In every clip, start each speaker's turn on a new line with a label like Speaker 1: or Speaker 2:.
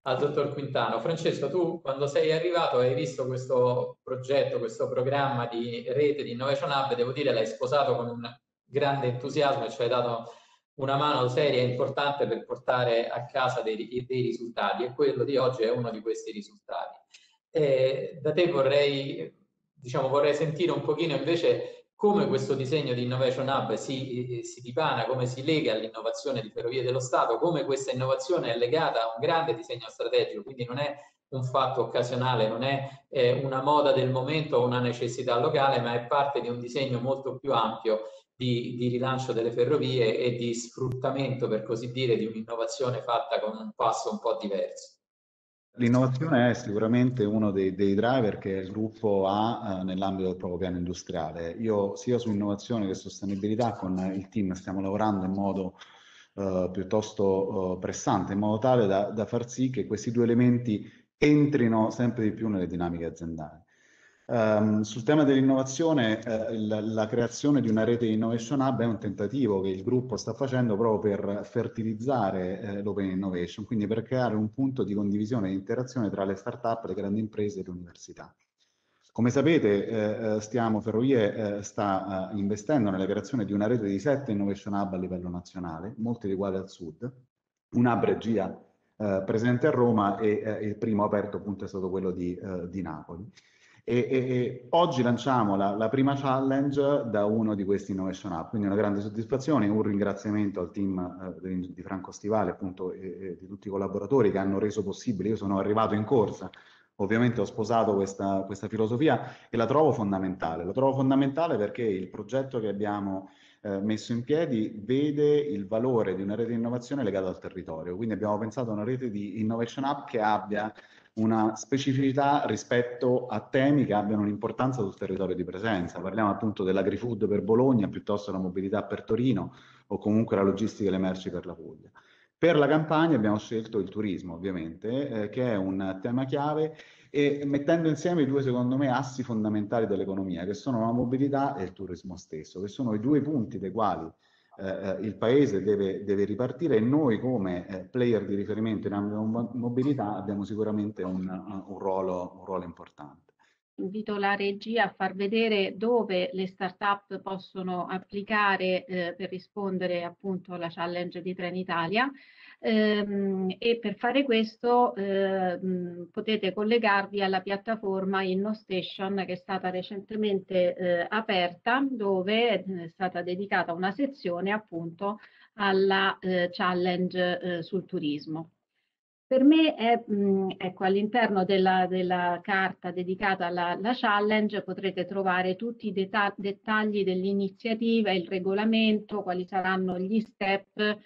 Speaker 1: al dottor Quintano. Francesco, tu quando sei arrivato hai visto questo progetto, questo programma di rete di Innovation Hub, devo dire l'hai sposato con un grande entusiasmo e ci hai dato una mano seria e importante per portare a casa dei risultati, e quello di oggi è uno di questi risultati. Da te vorrei, diciamo, vorrei sentire un pochino invece come questo disegno di Innovation Hub si dipana, come si lega all'innovazione di Ferrovie dello Stato, come questa innovazione è legata a un grande disegno strategico, quindi non è un fatto occasionale, non è una moda del momento o una necessità locale, ma è parte di un disegno molto più ampio di rilancio delle ferrovie e di sfruttamento, per così dire, di un'innovazione fatta con un passo un po' diverso.
Speaker 2: L'innovazione è sicuramente uno dei driver che il gruppo ha nell'ambito del proprio piano industriale. Io sia su innovazione che sostenibilità con il team stiamo lavorando in modo piuttosto pressante, in modo tale da far sì che questi due elementi entrino sempre di più nelle dinamiche aziendali. Sul tema dell'innovazione, la creazione di una rete di Innovation Hub è un tentativo che il gruppo sta facendo proprio per fertilizzare l'Open Innovation, quindi per creare un punto di condivisione e interazione tra le start-up, le grandi imprese e le università. Come sapete, Ferrovie sta investendo nella creazione di una rete di 7 Innovation Hub a livello nazionale, molti dei quali al sud, un hub regia presente a Roma e il primo aperto appunto è stato quello di Napoli. E oggi lanciamo la prima challenge da uno di questi Innovation Hub, quindi una grande soddisfazione, un ringraziamento al team di Franco Stivale appunto e di tutti i collaboratori che hanno reso possibile. Io sono arrivato in corsa, ovviamente ho sposato questa filosofia e la trovo fondamentale perché il progetto che abbiamo messo in piedi vede il valore di una rete di innovazione legata al territorio, quindi abbiamo pensato a una rete di Innovation Hub che abbia una specificità rispetto a temi che abbiano un'importanza sul territorio di presenza. Parliamo appunto dell'agri-food per Bologna, piuttosto la mobilità per Torino o comunque la logistica e le merci per la Puglia. Per la Campania abbiamo scelto il turismo, ovviamente, che è un tema chiave e mettendo insieme i due, secondo me, assi fondamentali dell'economia, che sono la mobilità e il turismo stesso, che sono i due punti dei quali il paese deve ripartire e noi come player di riferimento in ambito mobilità abbiamo sicuramente un ruolo importante.
Speaker 3: Invito la regia a far vedere dove le start-up possono applicare per rispondere appunto alla challenge di Trenitalia. E per fare questo potete collegarvi alla piattaforma InnoStation che è stata recentemente aperta, dove è stata dedicata una sezione appunto alla challenge sul turismo. Per me è, ecco, all'interno della carta dedicata alla challenge potrete trovare tutti i dettagli dell'iniziativa, il regolamento, quali saranno gli step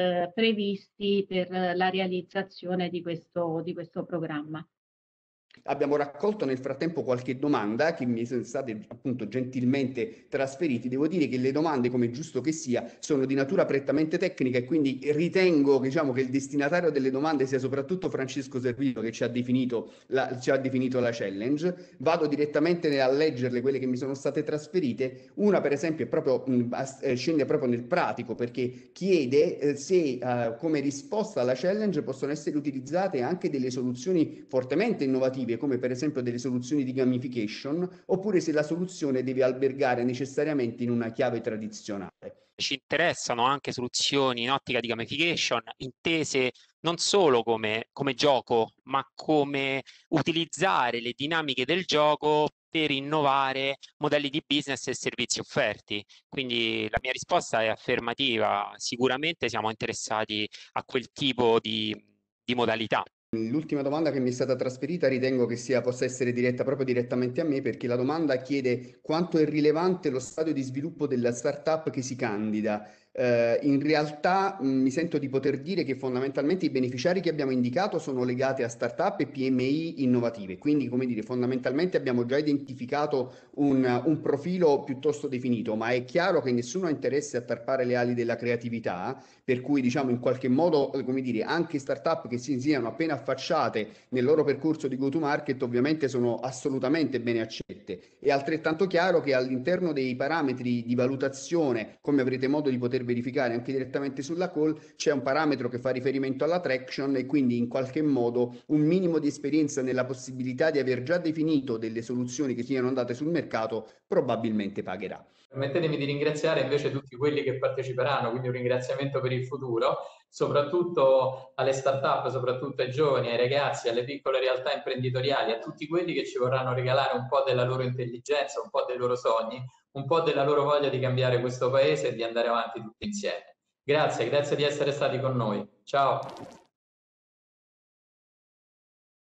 Speaker 3: previsti per la realizzazione di questo programma.
Speaker 4: Abbiamo raccolto nel frattempo qualche domanda che mi sono state appunto gentilmente trasferite. Devo dire che le domande, come giusto che sia, sono di natura prettamente tecnica e quindi ritengo diciamo, che il destinatario delle domande sia soprattutto Francesco Servino che ci ha definito la challenge. Vado direttamente a leggerle quelle che mi sono state trasferite. Una per esempio è proprio, scende proprio nel pratico perché chiede se come risposta alla challenge possono essere utilizzate anche delle soluzioni fortemente innovative come per esempio delle soluzioni di gamification, oppure se la soluzione deve albergare necessariamente in una chiave tradizionale.
Speaker 5: Ci interessano anche soluzioni in ottica di gamification, intese non solo come gioco, ma come utilizzare le dinamiche del gioco per innovare modelli di business e servizi offerti. Quindi la mia risposta è affermativa, sicuramente siamo interessati a quel tipo di modalità.
Speaker 4: L'ultima domanda che mi è stata trasferita ritengo che possa essere diretta proprio direttamente a me perché la domanda chiede quanto è rilevante lo stadio di sviluppo della startup che si candida. In realtà mi sento di poter dire che fondamentalmente i beneficiari che abbiamo indicato sono legati a startup e PMI innovative, quindi come dire fondamentalmente abbiamo già identificato un profilo piuttosto definito, ma è chiaro che nessuno ha interesse a tarpare le ali della creatività, per cui diciamo in qualche modo come dire anche startup che si siano appena affacciate nel loro percorso di go to market ovviamente sono assolutamente bene accette. È altrettanto chiaro che all'interno dei parametri di valutazione, come avrete modo di poter verificare anche direttamente sulla call, c'è un parametro che fa riferimento alla traction e quindi in qualche modo un minimo di esperienza nella possibilità di aver già definito delle soluzioni che siano andate sul mercato probabilmente pagherà.
Speaker 1: Permettetemi di ringraziare invece tutti quelli che parteciperanno, quindi un ringraziamento per il futuro, soprattutto alle start-up, soprattutto ai giovani, ai ragazzi, alle piccole realtà imprenditoriali, a tutti quelli che ci vorranno regalare un po' della loro intelligenza, un po' dei loro sogni, un po' della loro voglia di cambiare questo paese e di andare avanti tutti insieme. Grazie di essere stati con noi. Ciao.